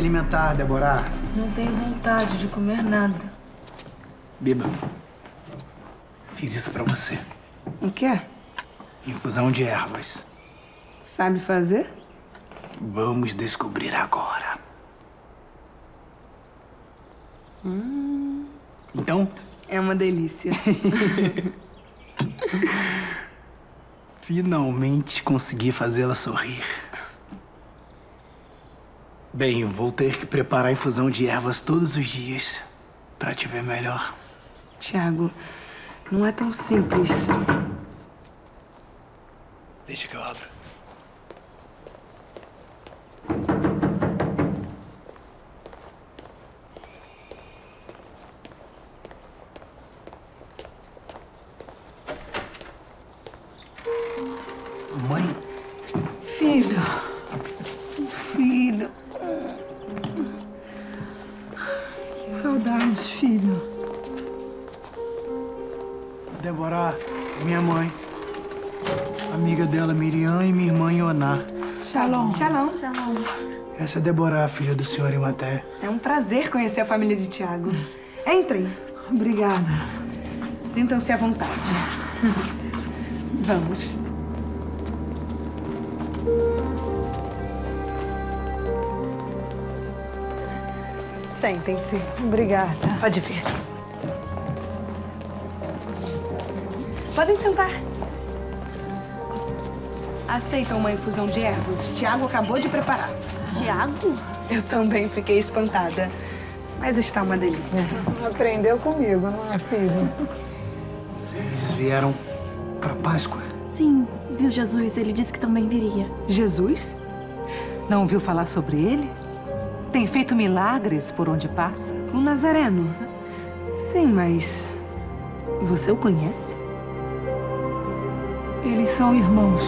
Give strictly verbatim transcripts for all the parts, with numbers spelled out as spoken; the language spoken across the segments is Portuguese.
alimentar, Deborah. Não tenho vontade de comer nada. Biba, fiz isso pra você. O quê? Infusão de ervas. Sabe fazer? Vamos descobrir agora. Hum. Então? É uma delícia. Finalmente consegui fazê-la sorrir. Bem, vou ter que preparar a infusão de ervas todos os dias pra te ver melhor. Tiago, não é tão simples. Deixa que eu abro. Mãe? Filho. Filho. Que saudades, filho. Deborah, minha mãe. Amiga dela, Miriam, e minha irmã, Ioná. Shalom. Shalom. Essa é Deborah, filha do senhor Imaté. É um prazer conhecer a família de Tiago. Entrem. Obrigada. Sintam-se à vontade. Vamos. Sentem-se. Obrigada. Pode vir. Podem sentar. Aceitam uma infusão de ervas? Tiago acabou de preparar. Tiago? Eu também fiquei espantada. Mas está uma delícia. Aprendeu comigo, não é, filho? Vocês vieram pra Páscoa? Sim, viu Jesus? Ele disse que também viria. Jesus? Não ouviu falar sobre ele? Tem feito milagres por onde passa? O Nazareno? Sim, mas... você o conhece? Eles são irmãos.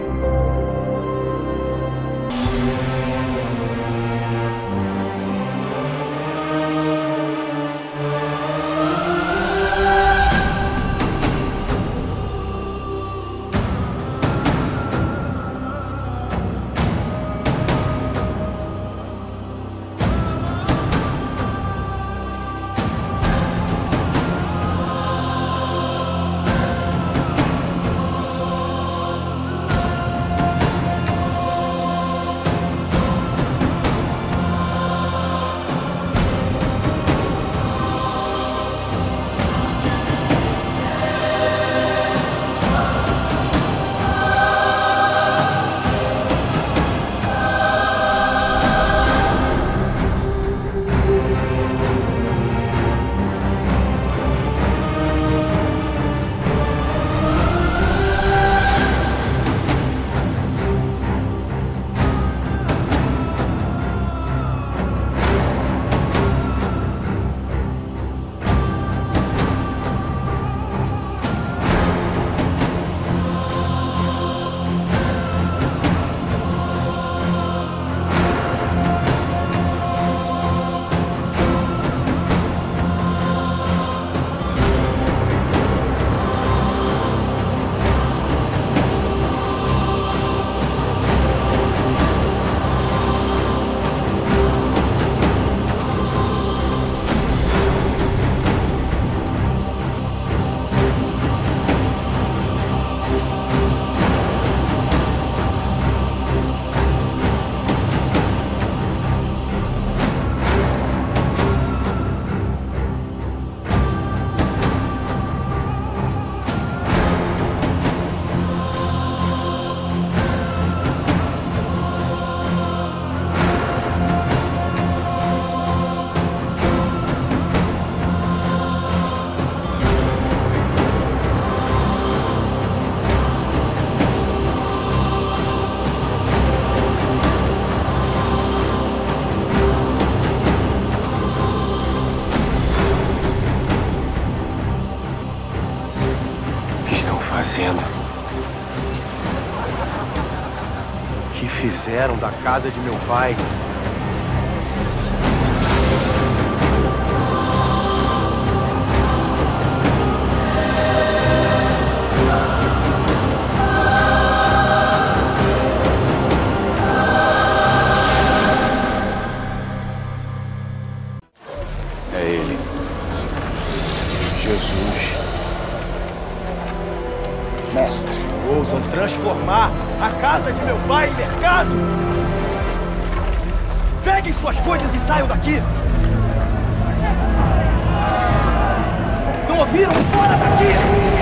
O que fizeram da casa de meu pai? ousam transformar a casa de meu pai em mercado? Peguem suas coisas e saiam daqui! Não ouviram? Fora daqui!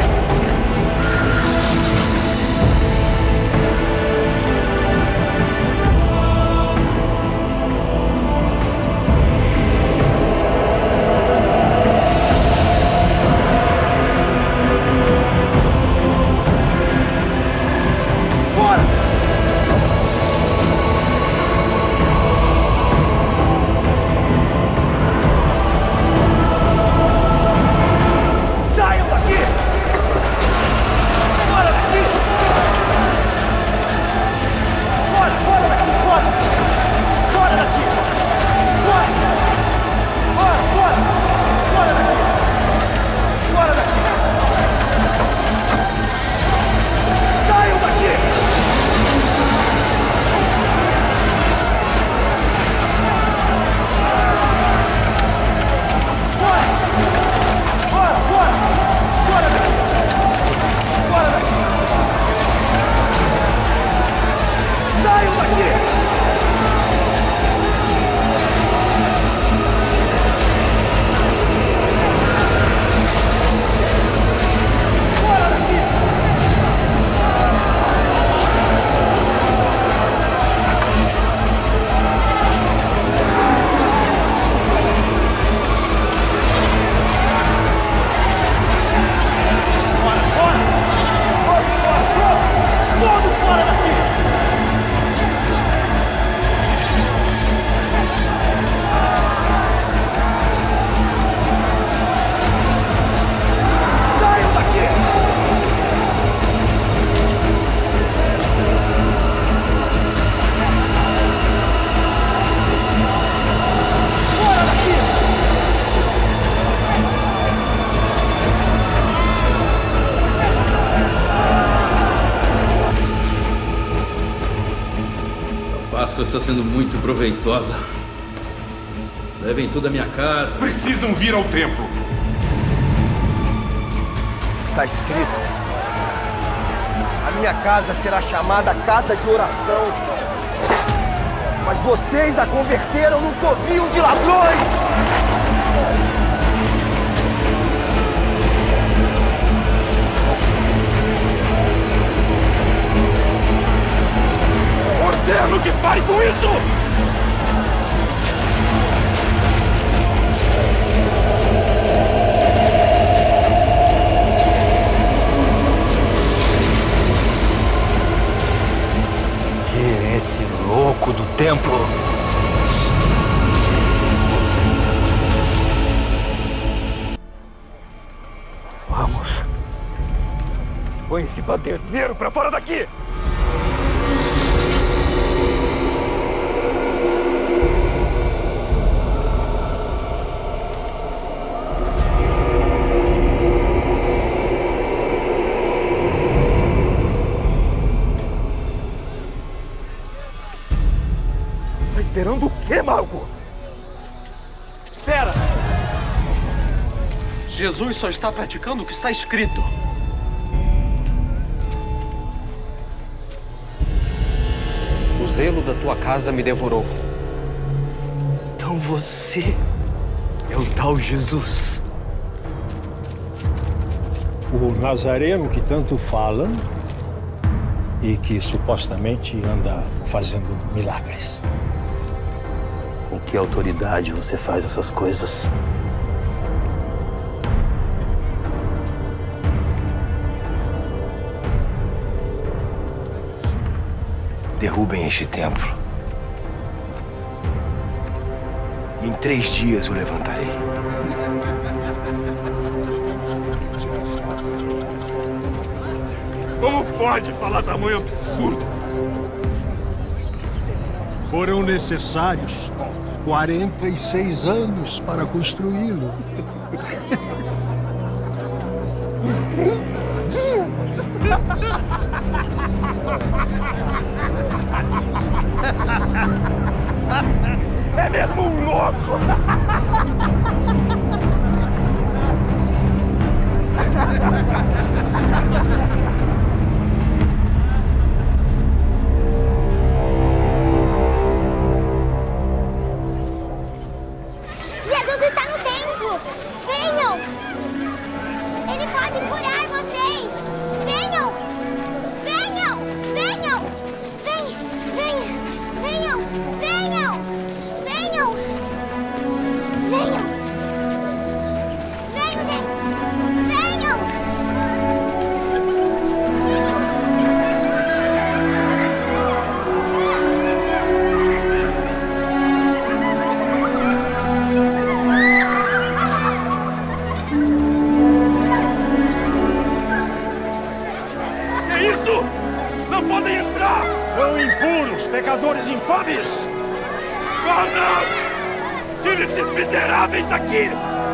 Está sendo muito proveitosa. Levem tudo à minha casa. Precisam vir ao templo. Está escrito: a minha casa será chamada casa de oração. Mas vocês a converteram num covil de ladrões. Ordeno que pare com isso! Tire esse louco do templo! Vamos! Põe esse baderneiro pra fora daqui! Esperando o quê, mago? Espera! Jesus só está praticando o que está escrito. O zelo da tua casa me devorou. Então você é o tal Jesus. O Nazareno que tanto falam e que supostamente anda fazendo milagres. Com que autoridade você faz essas coisas? Derrubem este templo. E em três dias o levantarei. Como pode falar tamanho absurdo? Foram necessários quarenta e seis anos para construí-lo. Em três dias? É mesmo um louco! Tiago! Venham! Ele pode curar vocês! Venham! Venham! Venham! Venham! Venham! Venham! Venham! Venham! Venham! Venham, gente! Venham! Não podem entrar! São impuros, pecadores infames! Oh, não! Tire esses miseráveis daqui!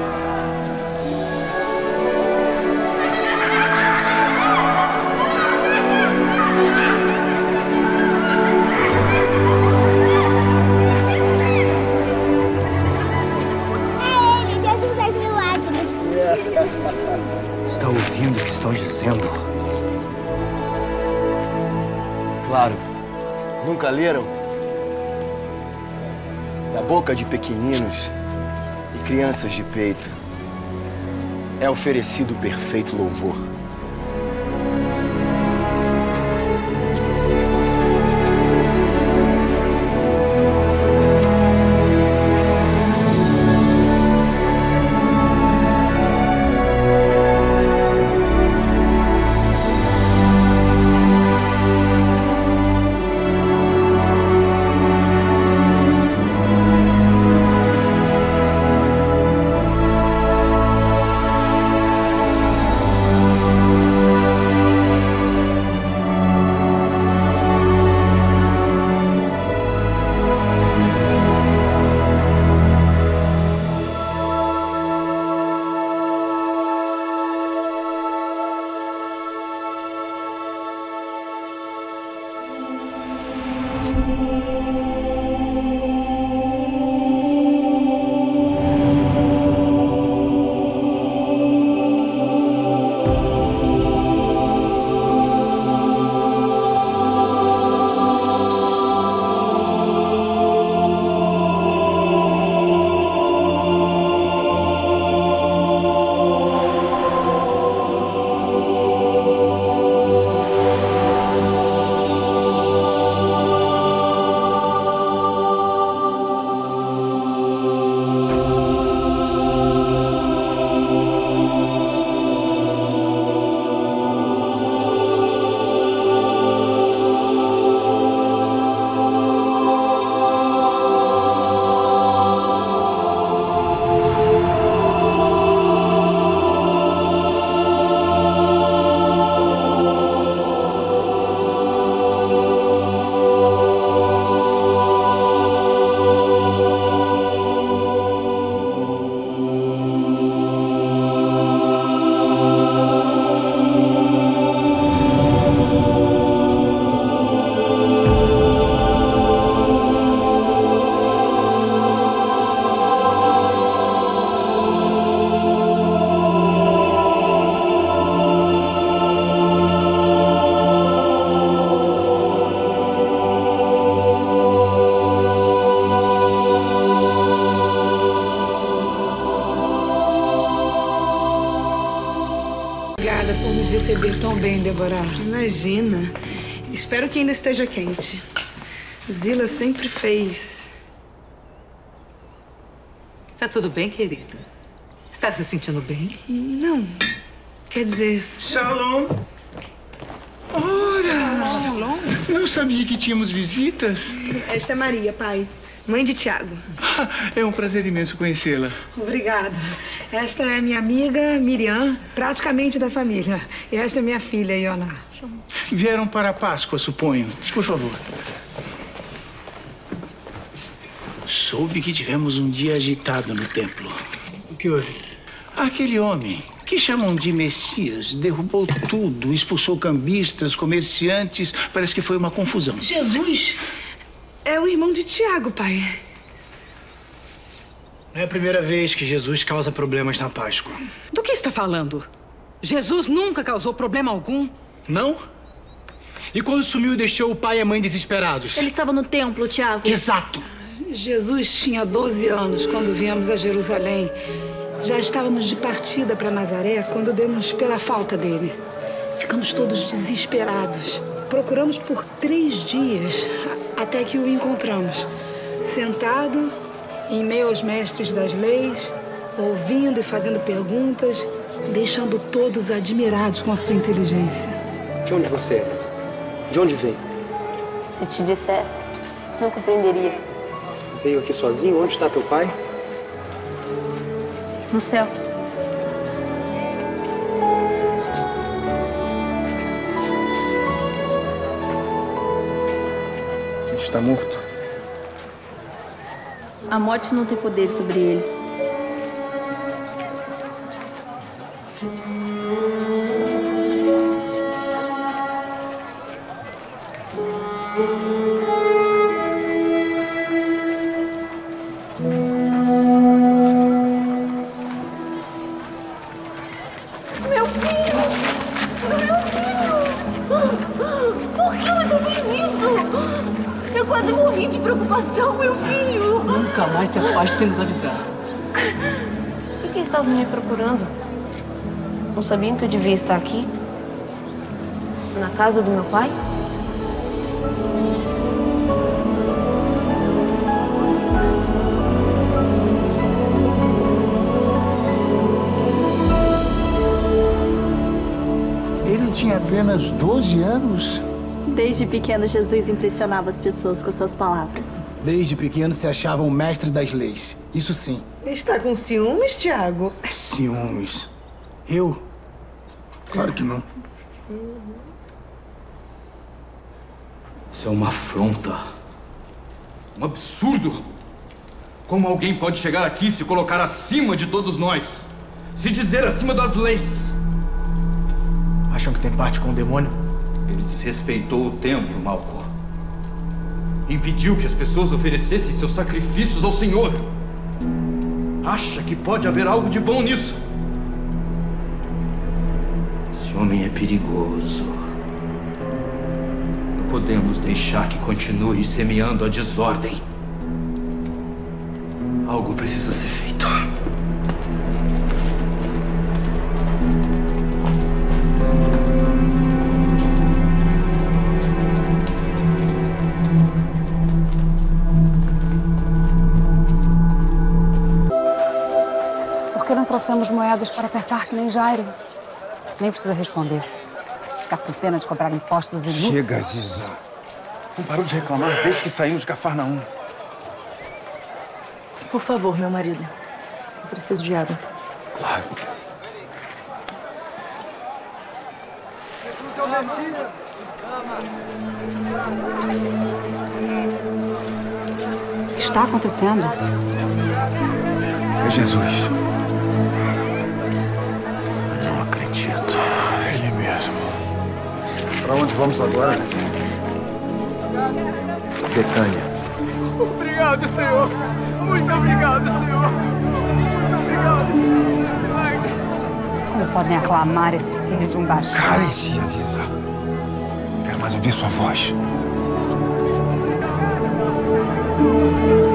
É ele, Deus faz milagres! Está ouvindo o que estão dizendo? Claro. Nunca leram? Da boca de pequeninos e crianças de peito é oferecido o perfeito louvor. Obrigada por nos receber tão bem, Débora. Imagina. Espero que ainda esteja quente. Zila sempre fez. Está tudo bem, querida? Está se sentindo bem? Não. Quer dizer... Shalom. Ora! Shalom? Não sabia que tínhamos visitas. Esta é Maria, pai. Mãe de Tiago. É um prazer imenso conhecê-la. Obrigada. Esta é minha amiga Miriam, praticamente da família. E esta é minha filha, Ioná. Vieram para a Páscoa, suponho. Por favor. Soube que tivemos um dia agitado no templo. O que houve? Aquele homem, que chamam de Messias, derrubou tudo, expulsou cambistas, comerciantes. Parece que foi uma confusão. Jesus é o irmão de Tiago, pai. Não é a primeira vez que Jesus causa problemas na Páscoa. Do que está falando? Jesus nunca causou problema algum. Não? E quando sumiu, deixou o pai e a mãe desesperados? Ele estava no templo, Tiago. Exato. Jesus tinha doze anos quando viemos a Jerusalém. Já estávamos de partida para Nazaré quando demos pela falta dele. Ficamos todos desesperados. Procuramos por três dias até que o encontramos. Sentado, em meio aos mestres das leis, ouvindo e fazendo perguntas, deixando todos admirados com a sua inteligência. De onde você é? De onde vem? Se te dissesse, não compreenderia. Veio aqui sozinho? Onde está teu pai? No céu. Ele está morto. A morte não tem poder sobre ele. Meu filho! Meu filho! Por que você fez isso? Eu quase morri de preocupação, meu filho! Nunca mais se afaste sem nos avisar. Por que estavam me procurando? Não sabiam que eu devia estar aqui? Na casa do meu pai? Ele tinha apenas doze anos. Desde pequeno, Jesus impressionava as pessoas com suas palavras. Desde pequeno se achava um mestre das leis. Isso sim. Está com ciúmes, Tiago? Ciúmes. Eu? Claro que não. Isso é uma afronta. Um absurdo. Como alguém pode chegar aqui e se colocar acima de todos nós? Se dizer acima das leis? Acham que tem parte com o demônio? Ele desrespeitou o templo, Malco. Impediu que as pessoas oferecessem seus sacrifícios ao Senhor. Acha que pode haver algo de bom nisso? Esse homem é perigoso. Não podemos deixar que continue semeando a desordem. Algo precisa ser feito. Por que não trouxemos moedas para apertar que nem Jairo? Nem precisa responder. Ficar com pena de cobrar impostos inúteis. Chega, Ziza. Não parou de reclamar desde que saímos de Cafarnaum. Por favor, meu marido. Eu preciso de água. Claro. O que está acontecendo? É Jesus. Não acredito. Ele mesmo. Para onde vamos agora? Betânia. Obrigado, Senhor. Muito obrigado, Senhor. Muito obrigado. Ai. Como podem aclamar esse filho de um baixo? Cale-se, Aziza. Não quero mais ouvir sua voz.